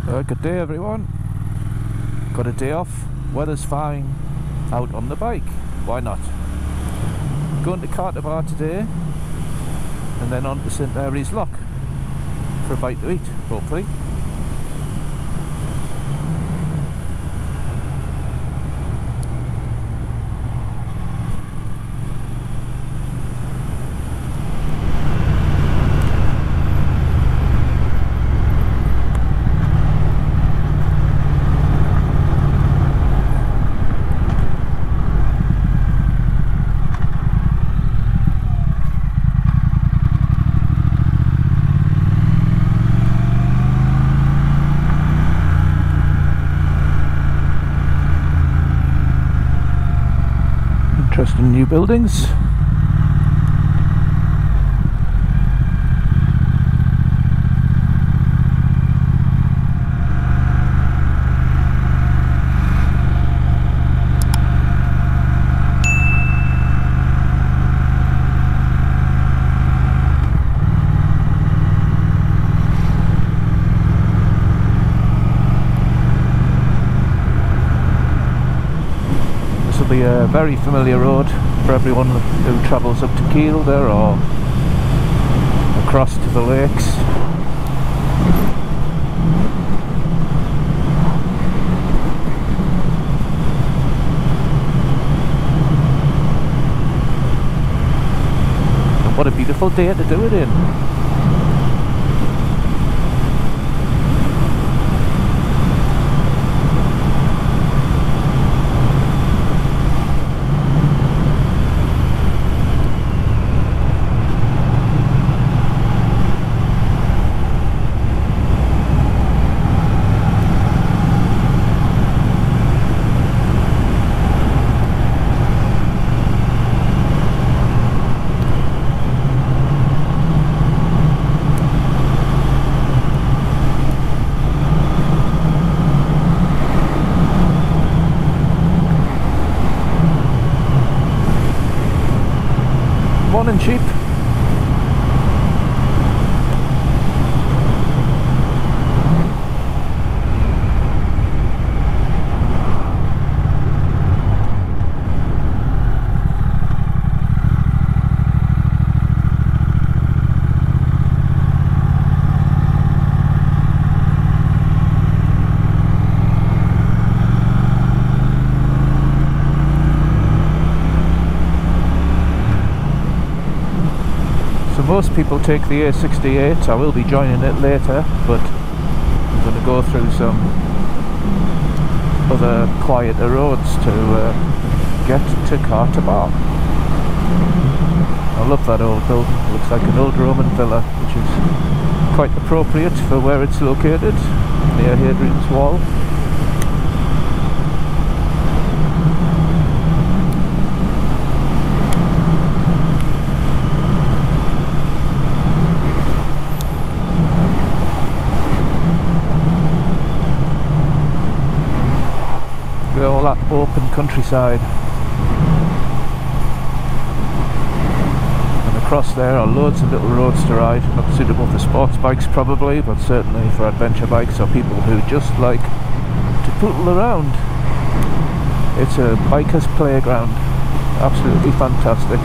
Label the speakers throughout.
Speaker 1: Good day everyone. Got a day off, weather's fine, out on the bike, why not? Going to Carterbar today and then on to St Mary's Loch for a bite to eat, hopefully. Interesting new buildings. Be a very familiar road for everyone who travels up to Kielder or across to the lakes. And what a beautiful day to do it in. Morning sheep. Most people take the A68, I will be joining it later, but I'm going to go through some other quieter roads to get to Carterbar. I love that old building, it looks like an old Roman villa, which is quite appropriate for where it's located, near Hadrian's Wall. All that open countryside, and across there are loads of little roads to ride, not suitable for sports bikes probably, but certainly for adventure bikes or people who just like to poodle around. It's a biker's playground, absolutely fantastic.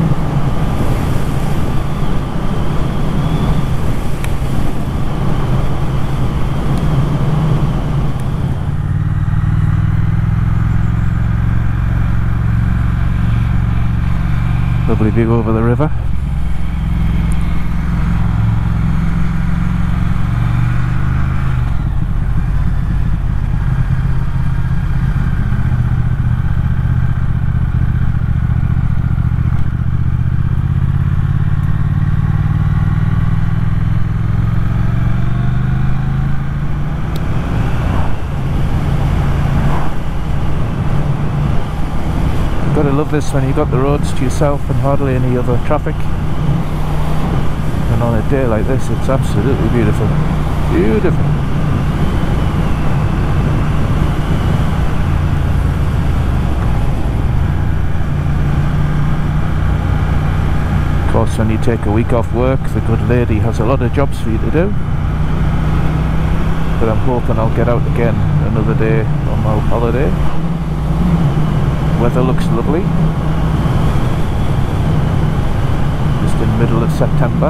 Speaker 1: Lovely view over the river. Gotta love this when you've got the roads to yourself and hardly any other traffic. And on a day like this, it's absolutely beautiful. Beautiful. Of course, when you take a week off work, the good lady has a lot of jobs for you to do. but I'm hoping I'll get out again another day on my holiday. Weather looks lovely, just in the middle of September.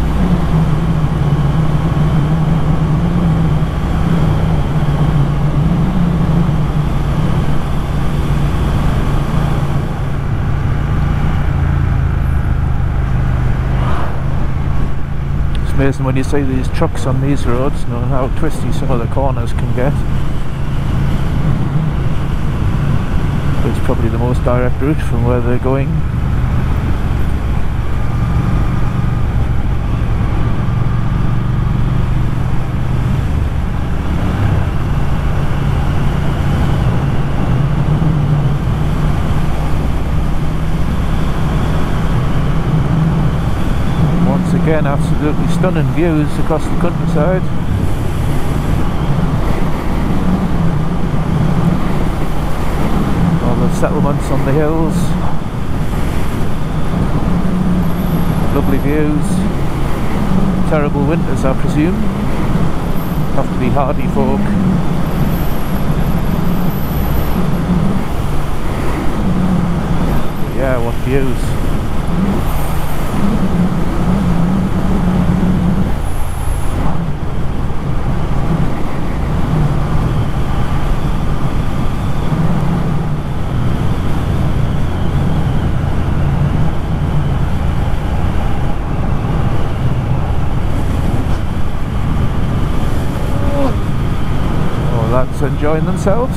Speaker 1: It's amazing when you see these trucks on these roads, knowing how twisty some of the corners can get. It's probably the most direct route from where they're going. Once again, absolutely stunning views across the countryside. Settlements on the hills, lovely views. Terrible winters, I presume. Have to be hardy folk. Yeah, what views. Enjoying themselves.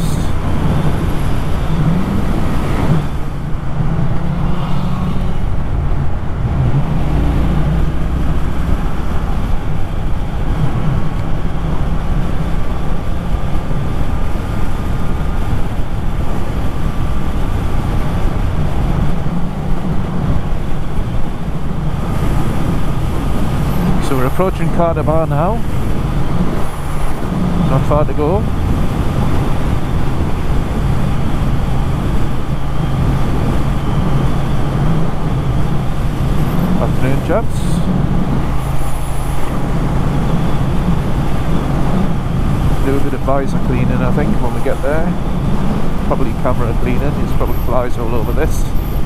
Speaker 1: So we're approaching Cardabar now. Not far to go. Afternoon, chaps. Do a bit of visor cleaning, I think, when we get there. Probably camera cleaning, there's probably flies all over this.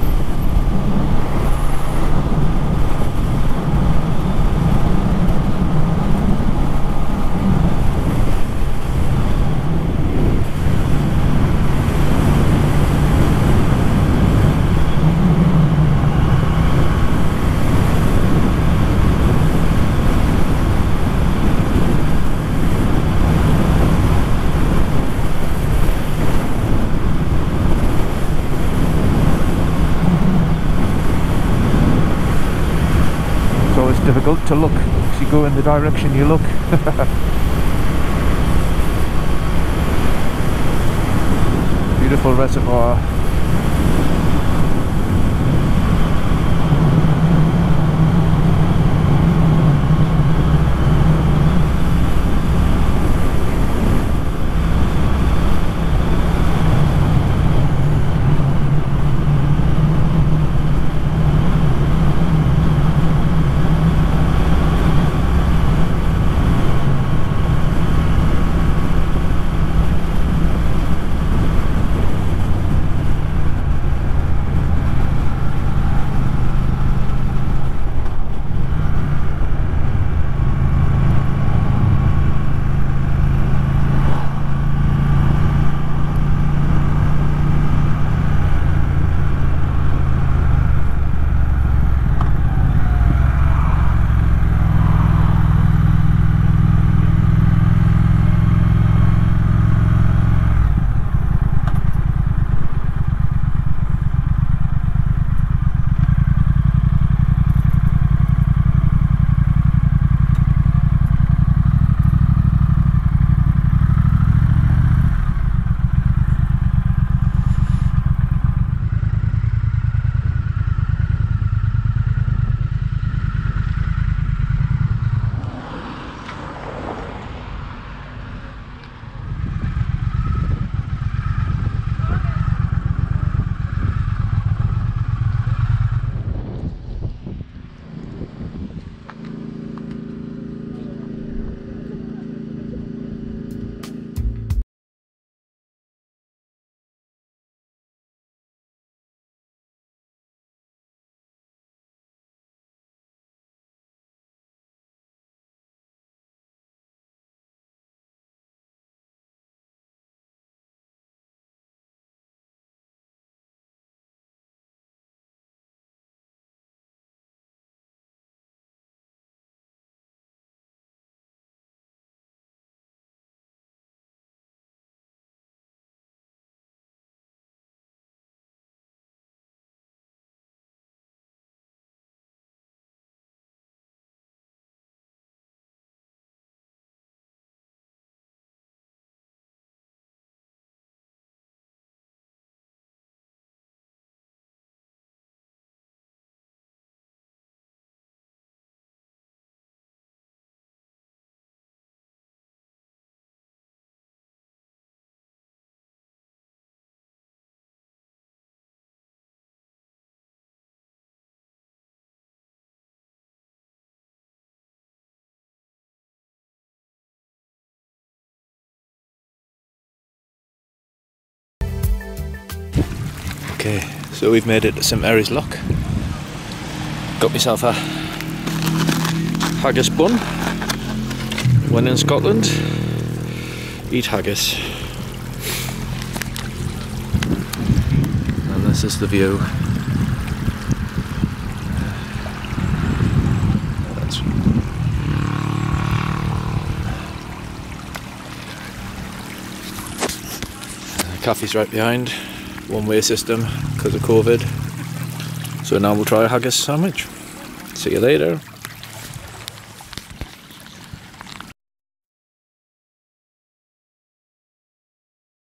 Speaker 1: Difficult to look if you go in the direction you look. Beautiful reservoir. Okay, so we've made it to St Mary's Loch. Got myself a haggis bun. When in Scotland, eat haggis. And this is the view. Caffee's right behind, one-way system because of COVID. So now we'll try a haggis sandwich. See you later.